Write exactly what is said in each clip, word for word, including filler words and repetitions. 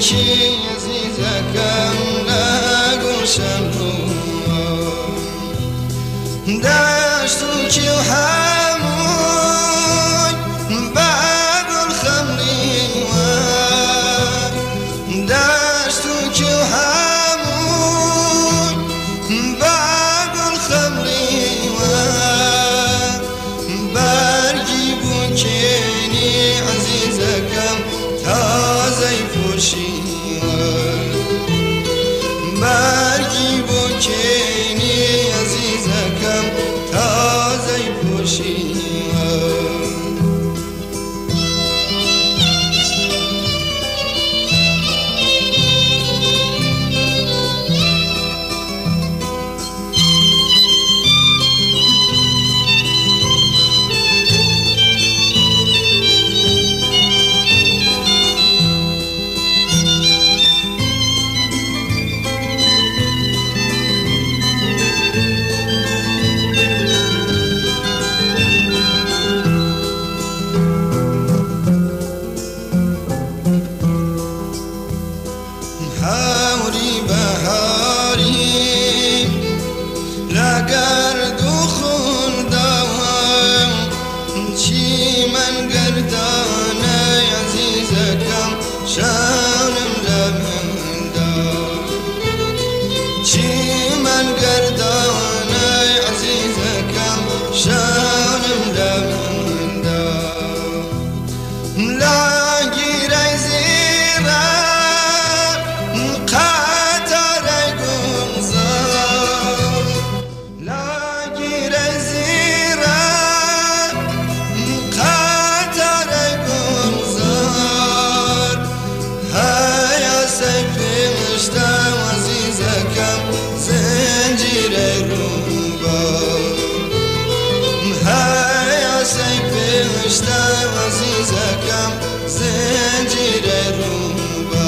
بوکی عزیزکم نگوشم رو داشتو که همون باب الخمری و داشتو که همون باب الخمری و برگی بوکینی عزیزکم تازه فوشی برگی بوکینی عزیزکم تازه فوشی هاوری بهاری لگرد و خوردم چی من گردانه عزیزکم شانم لبندم چی من گردانه عزیزکم شانم لبندم لاگیر زیرا عزیزکم زنجیر روبا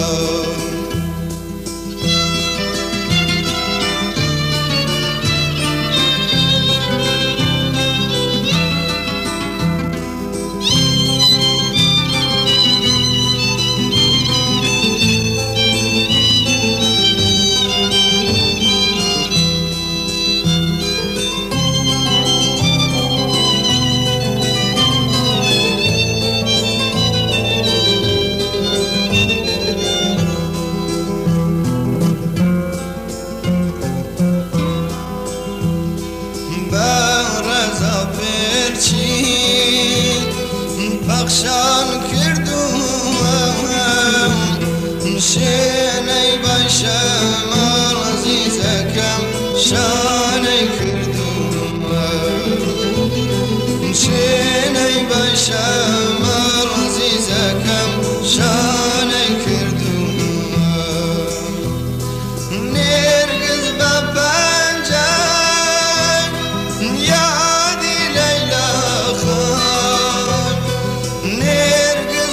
بخشان کردم شینی باشم عزیزکم شانی کردم شینی باشم عزیزکم شانی کردم نرگز بپنجم یادی لیلا خان نرگز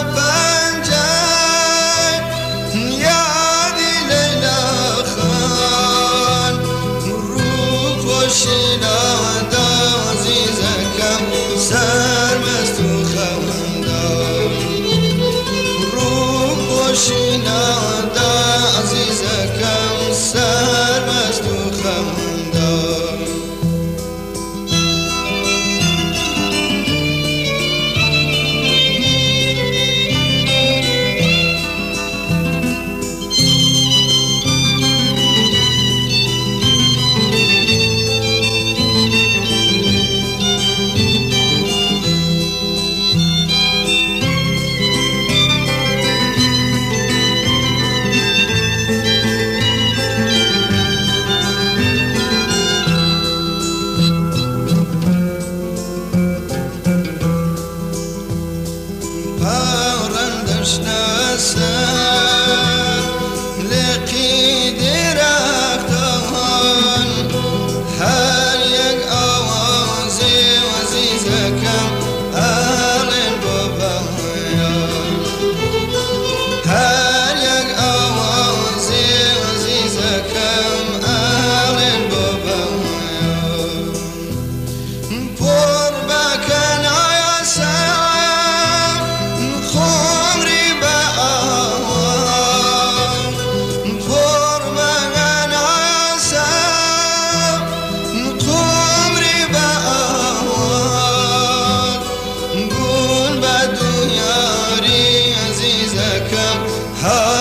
بپنجم یادی لیلا خان رو پوشینا دا عزیزکم سرمست و خواندم رو پوشینا دا عزیزکم سرمست و خواندم خمری به ها